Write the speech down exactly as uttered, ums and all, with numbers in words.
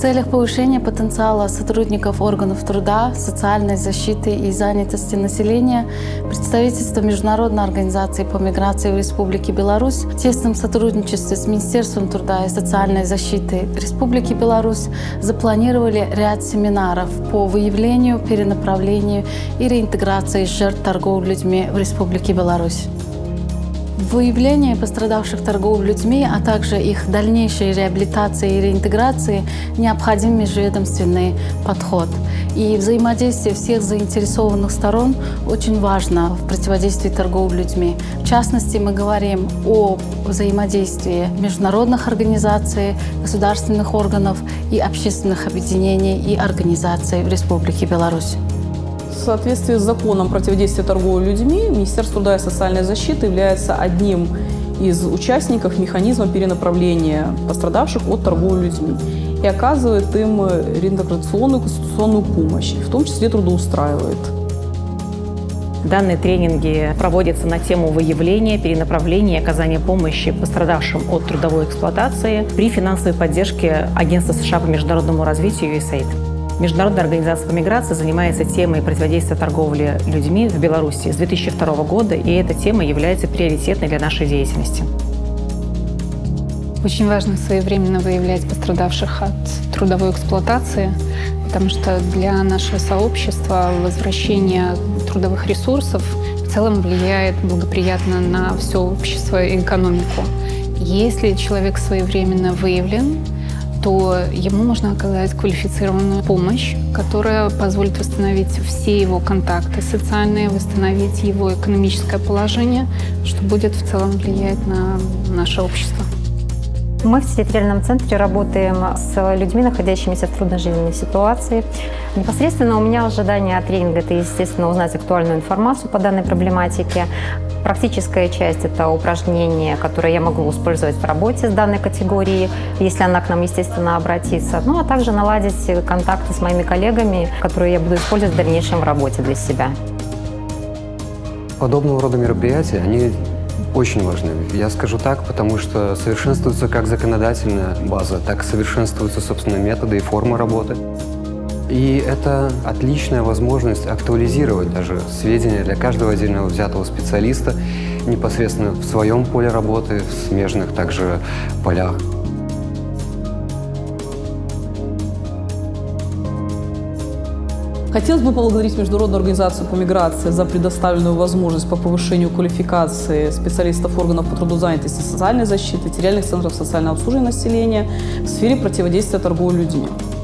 целях повышения потенциала сотрудников органов труда, социальной защиты и занятости населения представительство Международной организации по миграции в Республике Беларусь в тесном сотрудничестве с Министерством труда и социальной защиты Республики Беларусь запланировали ряд семинаров по выявлению, перенаправлению и реинтеграции жертв торговли людьми в Республике Беларусь. Выявление пострадавших торговли людьми, а также их дальнейшей реабилитации и реинтеграции необходим межведомственный подход. И взаимодействие всех заинтересованных сторон очень важно в противодействии торговли людьми. В частности, мы говорим о взаимодействии международных организаций, государственных органов и общественных объединений и организаций в Республике Беларусь. В соответствии с законом противодействия торговли людьми, Министерство труда и социальной защиты является одним из участников механизма перенаправления пострадавших от торговли людьми и оказывает им реинтеграционную конституционную помощь, в том числе трудоустраивает. Данные тренинги проводятся на тему выявления, перенаправления и оказания помощи пострадавшим от трудовой эксплуатации при финансовой поддержке Агентства США по международному развитию ю эс эй ай ди. Международная организация по миграции занимается темой противодействия торговли людьми в Беларуси с две тысячи второго года, и эта тема является приоритетной для нашей деятельности. Очень важно своевременно выявлять пострадавших от трудовой эксплуатации, потому что для нашего сообщества возвращение трудовых ресурсов в целом влияет благоприятно на все общество и экономику. Если человек своевременно выявлен, то ему можно оказать квалифицированную помощь, которая позволит восстановить все его контакты социальные, восстановить его экономическое положение, что будет в целом влиять на наше общество. Мы в территориальном центре работаем с людьми, находящимися в трудной жизненной ситуации. Непосредственно у меня ожидание от тренинга – это, естественно, узнать актуальную информацию по данной проблематике. Практическая часть – это упражнения, которые я могу использовать в работе с данной категорией, если она к нам, естественно, обратится. Ну, а также наладить контакты с моими коллегами, которые я буду использовать в дальнейшем в работе для себя. Подобного рода мероприятия, они очень важны. Я скажу так, потому что совершенствуется как законодательная база, так и совершенствуются, собственно, методы и формы работы. И это отличная возможность актуализировать даже сведения для каждого отдельного взятого специалиста непосредственно в своем поле работы, в смежных также полях. Хотелось бы поблагодарить Международную организацию по миграции за предоставленную возможность по повышению квалификации специалистов органов по трудозанятости и социальной защиты, территориальных центров социального обслуживания населения в сфере противодействия торговли людьми.